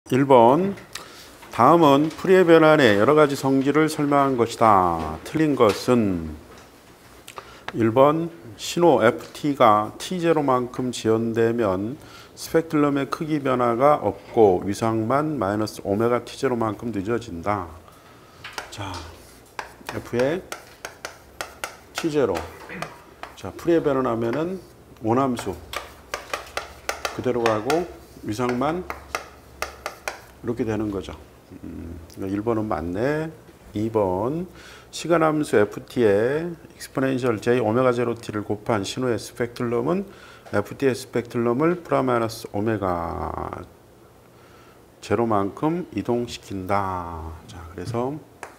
1번 다음은 풀이의 변환의 여러 가지 성질을 설명한 것이다. 틀린 것은 1번 신호 FT가 T0만큼 지연되면 스펙트럼의 크기 변화가 없고 위상만 마이너스 오메가 T0만큼 늦어진다. 자, F의 T0. 자, 풀이의 변환하면은 원함수 그대로 가고 위상만 이렇게 되는 거죠. 1번은 맞네. 2번 시간함수 ft의 exponential j 오메가 제로 t를 곱한 신호의 스펙트럼은 ft의 스펙트럼을 플러스 오메가 제로만큼 이동시킨다. 자, 그래서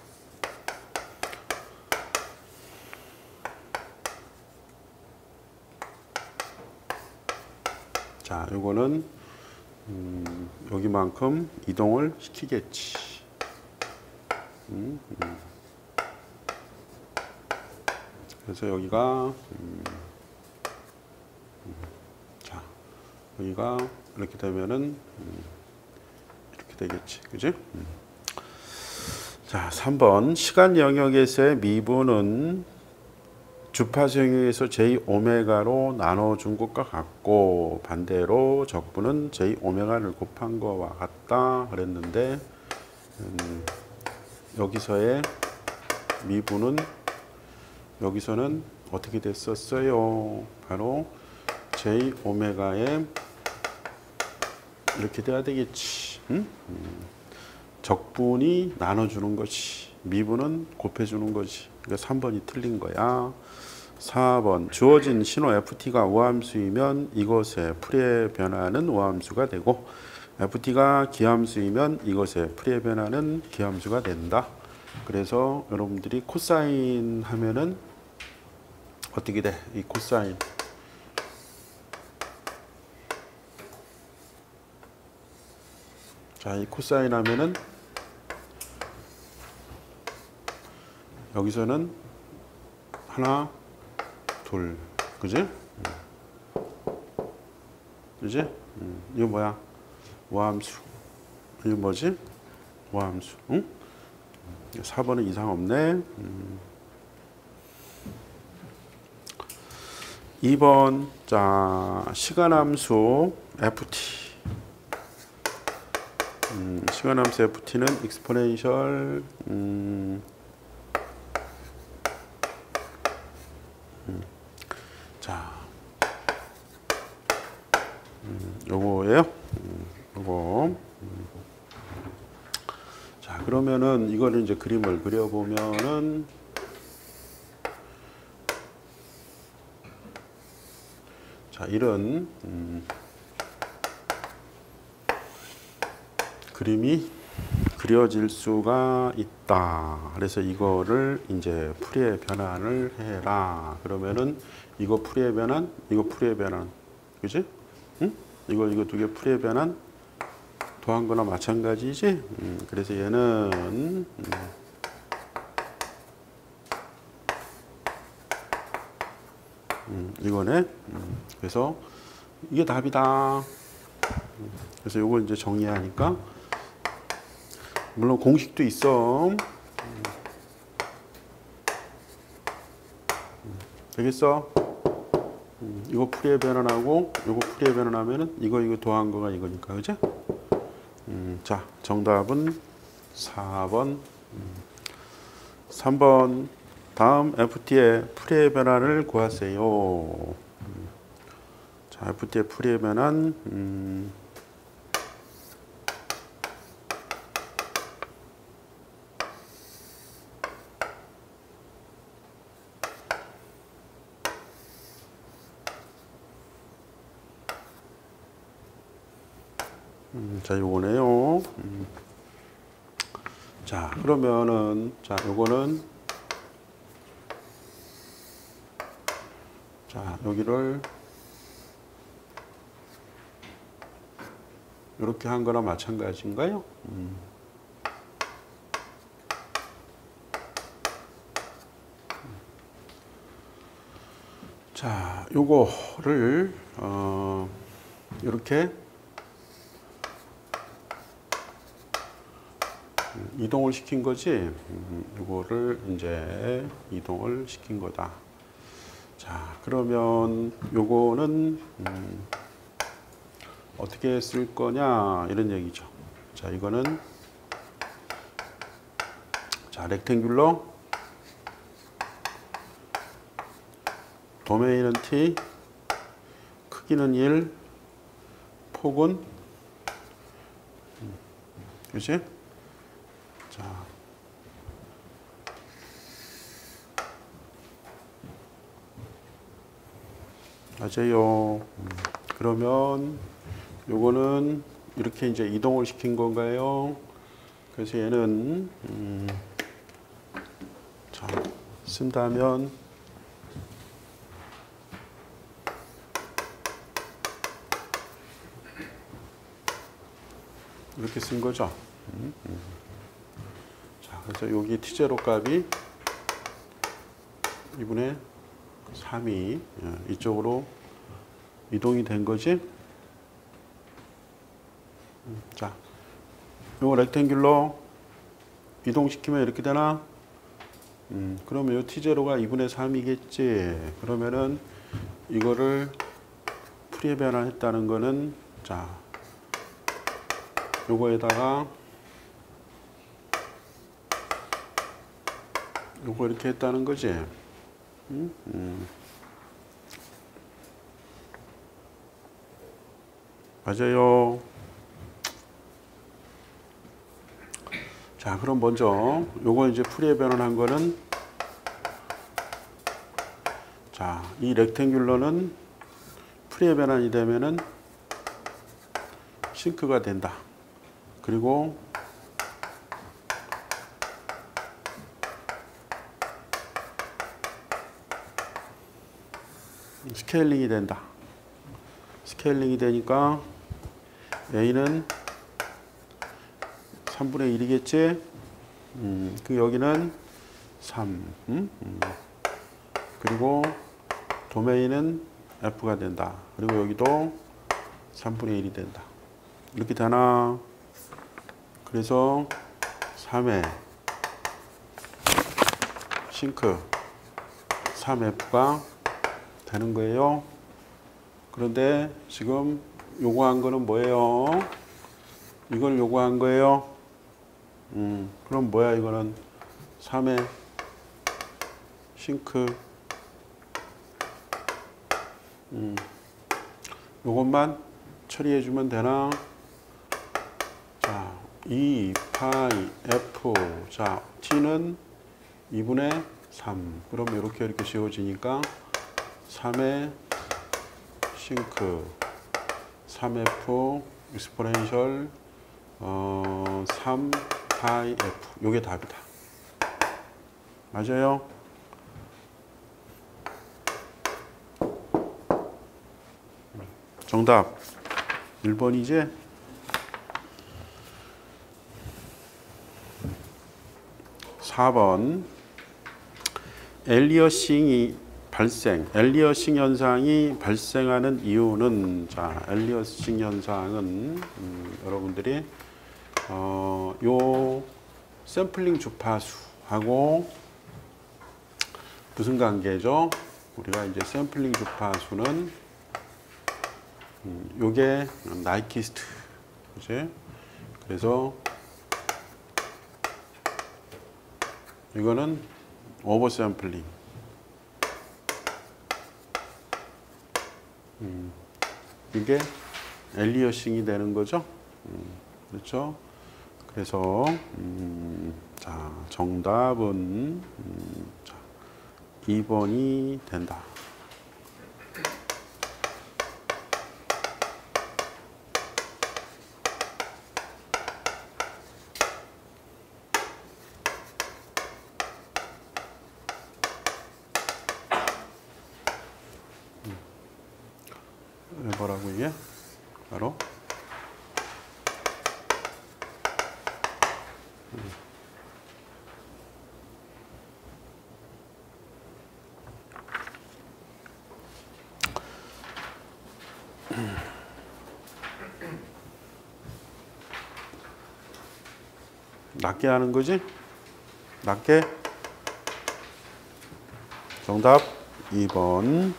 자, 요거는 여기만큼 이동을 시키겠지. 그래서 여기가 자, 여기가 이렇게 되면은 이렇게 되겠지, 그지? 자, 3번 시간 영역에서의 미분은 주파수 영역에서 j 오메가로 나눠준 것과 같고 반대로 적분은 j 오메가를 곱한 것과 같다 그랬는데 여기서의 미분은 여기서는 어떻게 됐었어요? 바로 j 오메가에 이렇게 돼야 되겠지. 응? 적분이 나눠주는 거지. 미분은 곱해주는 거지. 그러니까 3번이 틀린 거야. 4번 주어진 신호 ft가 우함수이면 이것의 풀이의 변화는 우함수가 되고 ft가 기함수이면 이것의 풀이의 변화는 기함수가 된다. 그래서 여러분들이 코사인 하면은 어떻게 돼? 이 코사인 자, 이 코사인 하면은 여기서는 하나 둘, 그지? 그지? 이거 뭐야? 우함수. 이거 뭐지? 우함수. 응? 4번은 이상 없네. 2번 자 시간함수 FT. 시간함수 FT는 exponential 자, 요거예요. 요거. 자, 그러면은 이거를 이제 그림을 그려보면은 자, 이런 그림이 그려질 수가 있다. 그래서 이거를 이제 풀이의 변환을 해라. 그러면은 이거 풀이의 변환, 이거 풀이의 변환, 그지? 응? 이거 두 개 풀이의 변환 더한 거나 마찬가지지? 그래서 얘는 이거네. 그래서 이게 답이다. 그래서 요거 이제 정리하니까 물론 공식도 있어. 되겠어? 이거 풀이의 변환하고 이거 풀이의 변환하면은 이거 더한 거가 이거니까, 그지? 자, 정답은 4번. 3번 다음 FT의 풀이의 변환을 구하세요. 자, FT의 풀이의 변환 자, 요거네요. 자, 그러면은 자, 요거는 자, 여기를 이렇게 한 거나 마찬가지인가요? 자, 요거를 이렇게 이동을 시킨 거지. 이거를 이제 이동을 시킨 거다. 자, 그러면 요거는 어떻게 쓸 거냐 이런 얘기죠. 자, 이거는 자, 렉탱귤러 도메인은 t, 크기는 1, 폭은 그치? 자, 맞아요. 그러면 요거는 이렇게 이제 이동을 시킨 건가요? 그래서 얘는 자, 쓴다면 이렇게 쓴 거죠. 자, 그래서 여기 t0 값이 2분의 3이 이쪽으로 이동이 된 거지. 자, 이거 렉탱귤러 이동시키면 이렇게 되나? 그러면 이 t0가 2분의 3이겠지. 그러면은 이거를 풀이에 변환했다는 거는 자, 요거에다가 요거 이렇게 했다는 거지. 맞아요. 자, 그럼 먼저 요거 이제 풀이에 변환한 거는 자, 이 렉탱귤러는 풀이에 변환이 되면은 싱크가 된다. 그리고 스케일링이 된다. 스케일링이 되니까 A는 3분의 1이겠지? 그 여기는 3. 그리고 도메인은 F가 된다. 그리고 여기도 3분의 1이 된다. 이렇게 되나? 그래서 3의 싱크 3F가 되는 거예요. 그런데 지금 요구한 거는 뭐예요? 이걸 요구한 거예요. 그럼 뭐야 이거는 3의 싱크 요것만 처리해 주면 되나? 자, 2 파이 F 자, T는 2분의 3 그럼 이렇게 씌워지니까 3의 싱크 3F 익스포넨셜 3 파이 F 요게 답이다. 맞아요? 정답 1번이지? (4번) 엘리어싱 현상이 발생하는 이유는 자, 엘리어싱 현상은 여러분들이 요 샘플링 주파수하고 무슨 관계죠? 우리가 이제 샘플링 주파수는 요게 나이키스트, 그지? 그래서 이거는 오버 샘플링. 이게 엘리어싱이 되는 거죠. 그렇죠? 그래서 자, 정답은 자, 2번이 된다. 뭐라고 이게? 바로 낮게 하는 거지? 낮게? 정답 2번.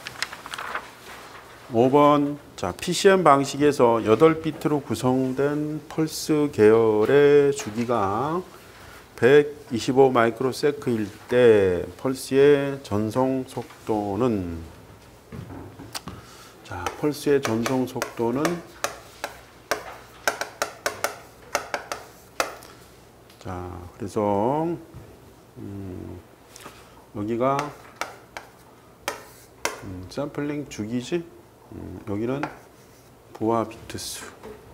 5번. 자, PCM 방식에서 8비트로 구성된 펄스 계열의 주기가 125 마이크로세크일 때 펄스의 전송 속도는, 자, 펄스의 전송 속도는, 자, 그래서 여기가 샘플링 주기지, 여기는 부하 비트수.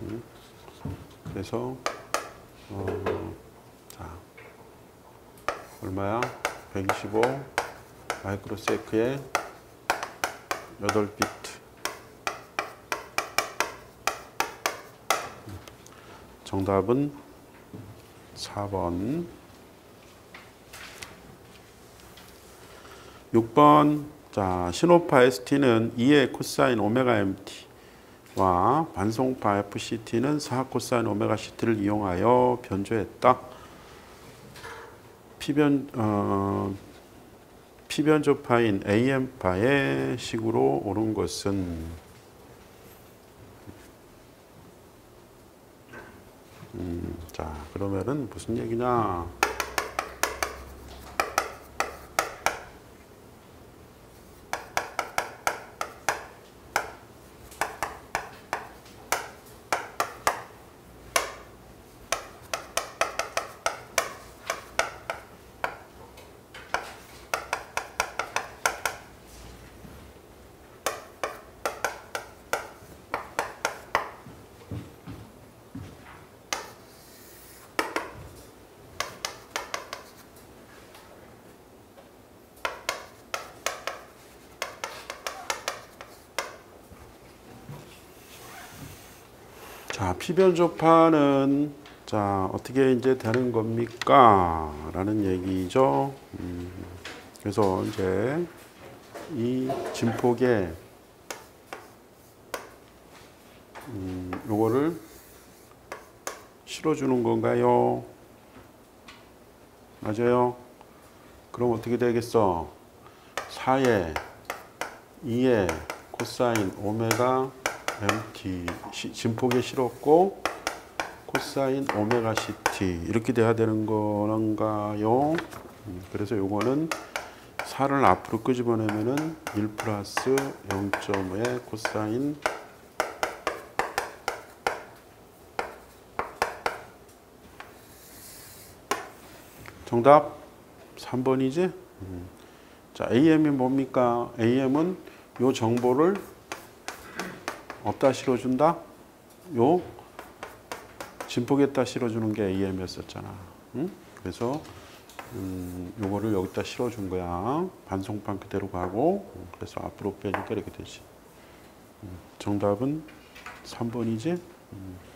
그래서 자, 얼마야? 125 마이크로세크에 8비트. 정답은 4번. 6번. 자, 신호파 ST는 2의 코사인 오메가 MT와 반송파 FCT는 4 코사인 오메가 CT를 이용하여 변조했다. 피변조파인 AM파의 식으로 옳은 것은, 자, 그러면은 무슨 얘기냐? 자, 피변조파는 자, 어떻게 이제 되는 겁니까? 라는 얘기죠. 그래서 이제 이 진폭에 요거를 실어주는 건가요? 맞아요? 그럼 어떻게 되겠어? 4에 2에 코사인 오메가 MT 진폭에 실었고 코사인 오메가 CT 이렇게 돼야 되는 건가요? 그래서 요거는 4를 앞으로 끄집어내면은 1 플러스 0.5의 코사인 정답 3번이지? 자, AM이 뭡니까? AM은 요 정보를 어디다 실어준다? 요 진폭에다 실어주는 게 AM이었었잖아. 그래서 요거를 여기다 실어준 거야. 반송판 그대로 가고 그래서 앞으로 빼니까 이렇게 되지. 정답은 3번이지?